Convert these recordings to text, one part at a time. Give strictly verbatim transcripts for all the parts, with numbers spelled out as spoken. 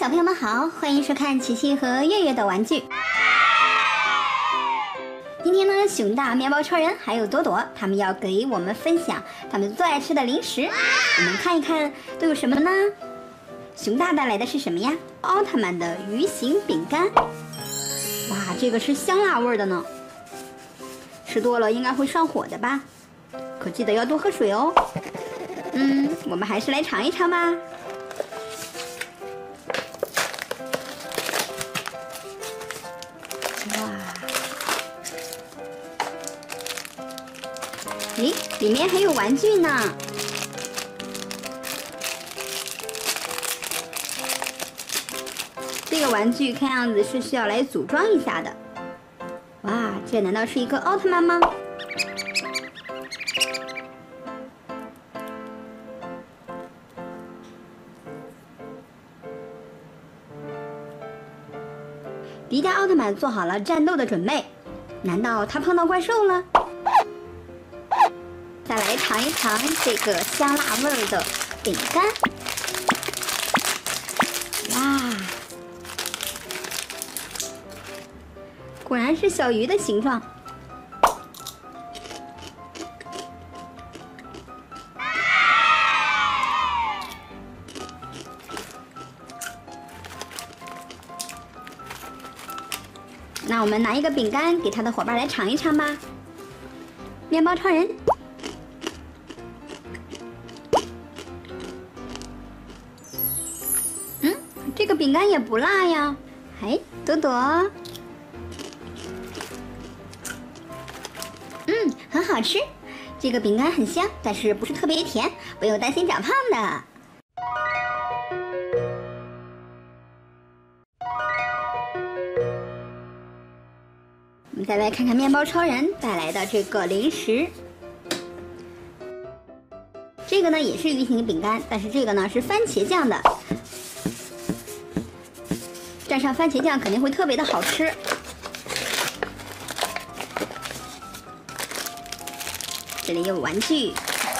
小朋友们好，欢迎收看琪琪和月月的玩具。今天呢，熊大、面包超人还有朵朵，他们要给我们分享他们最爱吃的零食。我们看一看都有什么呢？熊大带来的是什么呀？奥特曼的鱼形饼干。哇，这个是香辣味的呢，吃多了应该会上火的吧？可记得要多喝水哦。嗯，我们还是来尝一尝吧。哇，咦，里面还有玩具呢。这个玩具看样子是需要来组装一下的。哇，这难道是一个奥特曼吗？迪迦奥特曼做好了战斗的准备，难道他碰到怪兽了？再来尝一尝这个香辣味儿的饼干。哇，果然是小鱼的形状。那我们拿一个饼干给他的伙伴来尝一尝吧。面包超人，嗯，这个饼干也不辣呀。哎，朵朵，嗯，很好吃。这个饼干很香，但是不是特别甜，不用担心长胖的。我们再来看看面包超人带来的这个零食，这个呢也是鱼形饼干，但是这个呢是番茄酱的，蘸上番茄酱肯定会特别的好吃。这里有玩具，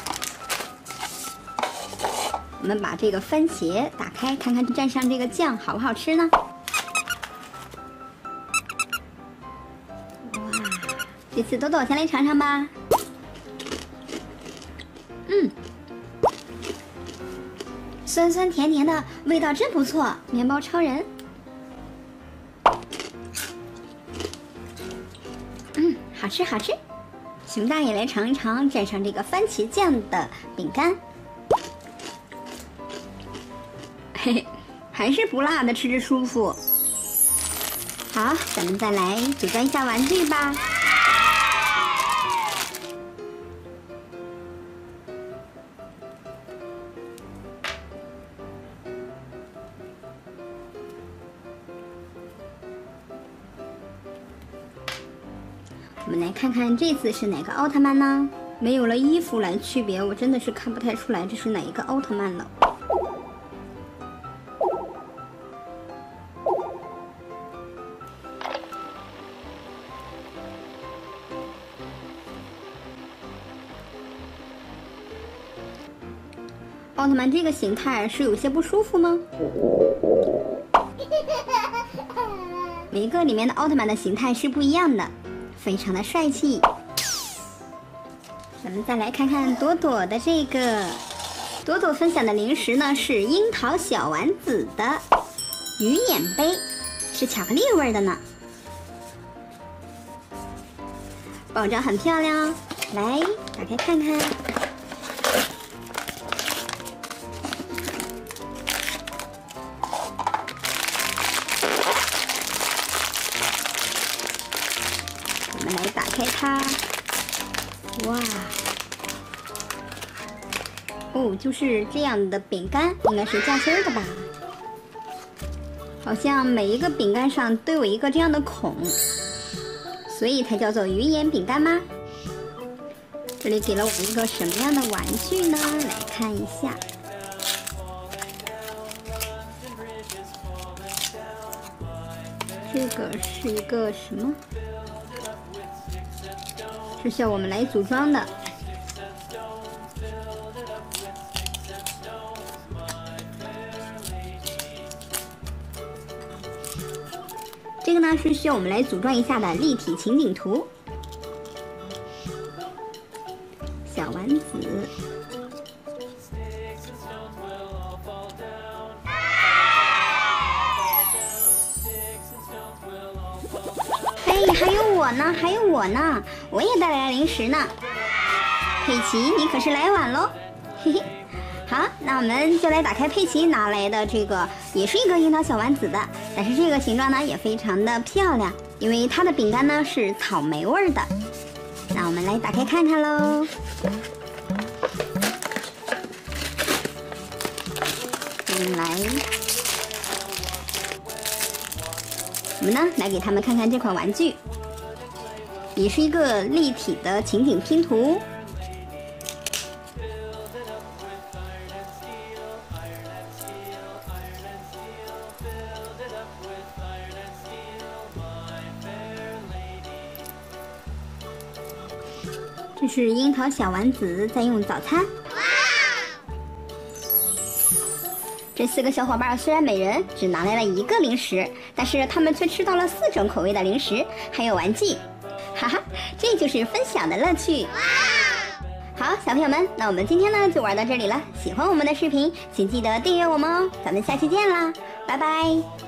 我们把这个番茄打开，看看蘸上这个酱好不好吃呢？这次朵朵先来尝尝吧。嗯，酸酸甜甜的，味道真不错。面包超人，嗯，好吃好吃。熊大也来尝一尝蘸上这个番茄酱的饼干。嘿嘿，还是不辣的，吃着舒服。好，咱们再来组装一下玩具吧。我们来看看这次是哪个奥特曼呢？没有了衣服来区别，我真的是看不太出来这是哪一个奥特曼了。奥特曼这个形态是有些不舒服吗？每一个里面的奥特曼的形态是不一样的。非常的帅气。咱们再来看看朵朵的这个，朵朵分享的零食呢是樱桃小丸子的鱼眼杯，是巧克力味的呢。包装很漂亮哦，来打开看看。我们来打开它，哇，哦，就是这样的饼干，应该是夹心儿的吧？好像每一个饼干上都有一个这样的孔，所以才叫做鱼眼饼干吗？这里给了我们一个什么样的玩具呢？来看一下。这个是一个什么？是需要我们来组装的。 这个呢是需要我们来组装一下的立体情景图。小丸子。哎，还有我呢，还有我呢，我也带来了零食呢。佩奇，你可是来晚喽，嘿嘿。好，那我们就来打开佩奇拿来的这个，也是一个樱桃小丸子的，但是这个形状呢也非常的漂亮，因为它的饼干呢是草莓味的。那我们来打开看看喽。进来，我们呢来给他们看看这款玩具，也是一个立体的情景拼图。这是樱桃小丸子在用早餐。这四个小伙伴虽然每人只拿来了一个零食，但是他们却吃到了四种口味的零食，还有玩具。哈哈，这就是分享的乐趣。好，小朋友们，那我们今天呢就玩到这里了。喜欢我们的视频，请记得订阅我们哦。咱们下期见啦，拜拜。